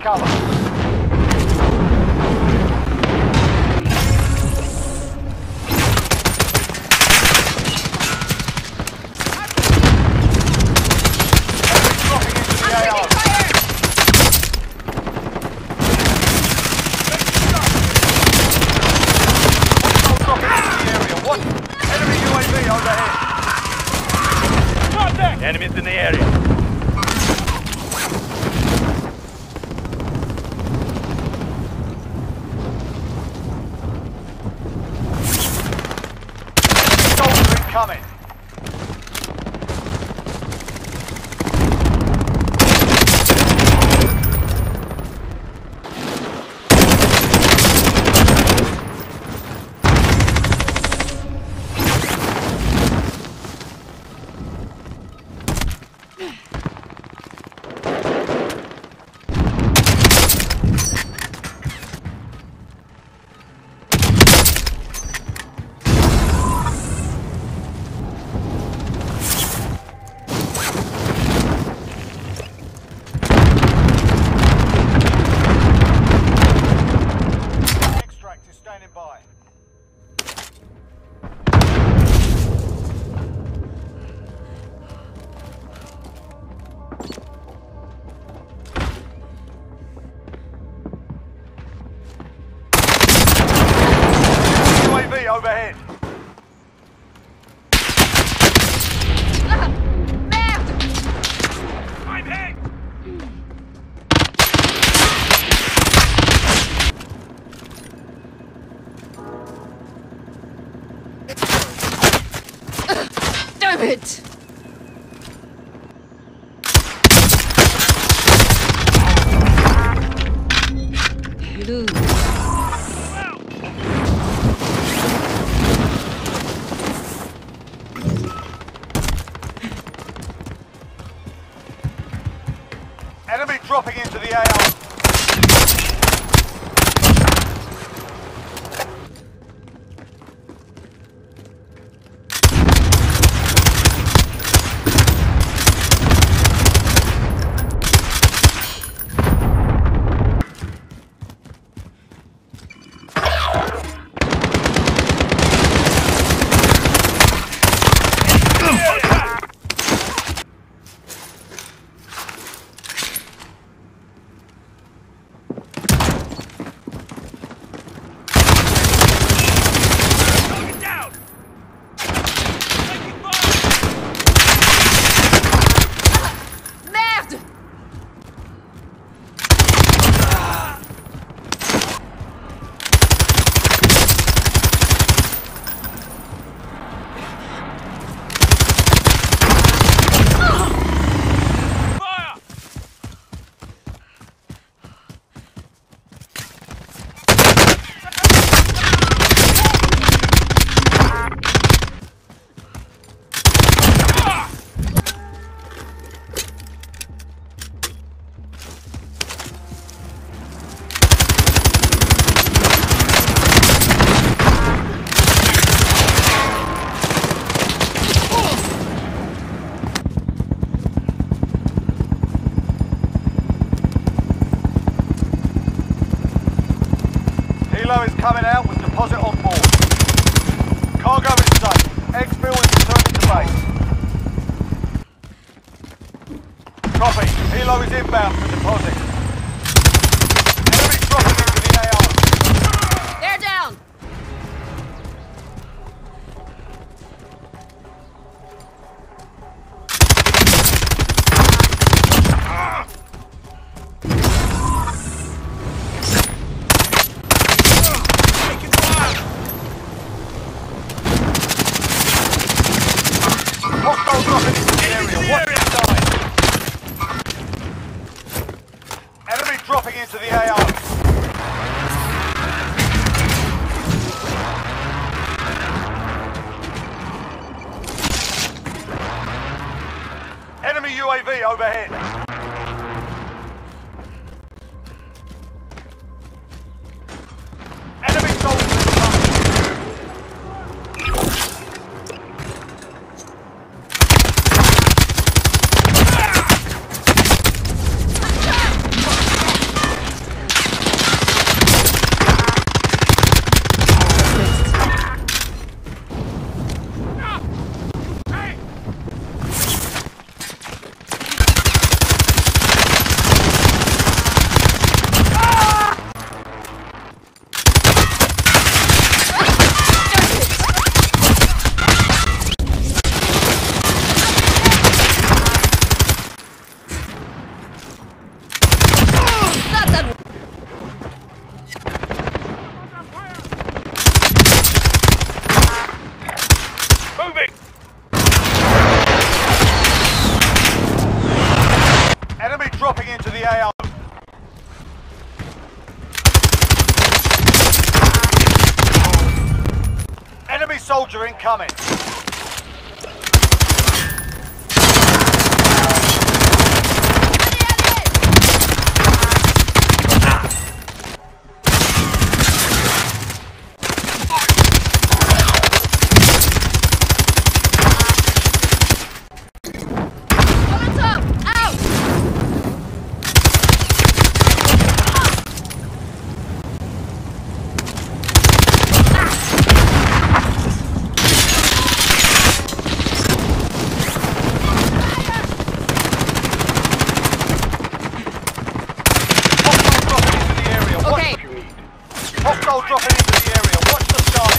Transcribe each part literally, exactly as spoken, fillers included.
cover. Enemies in the area. Soldier incoming. Overhead. Ah, merde! I'm hit! Damn it! Lose. Enemy dropping into the A R. Helo is coming out with deposit on board. Cargo is safe. Exfil is returning to base. Copy. Helo is inbound for deposit. Enemy dropping into the A R. They're down! Hostile dropping into the area. Watch your side. Enemy dropping into the A R. Enemy U A V overhead. Enemy soldiers incoming. soldier incoming. Hostile dropping into the area. Watch the skies.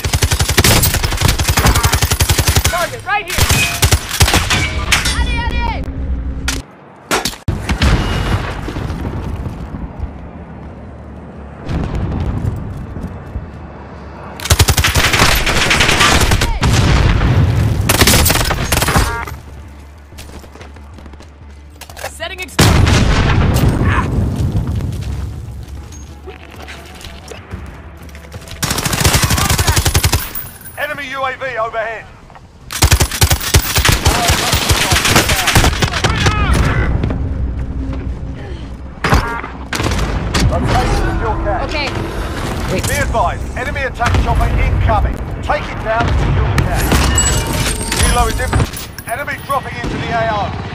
Target right here. Allez, allez. Setting explosive. Enemy U A V overhead. Okay. Be advised, enemy attack chopper incoming. Take it down and secure the cache. Helo is in. Enemy dropping into the A O.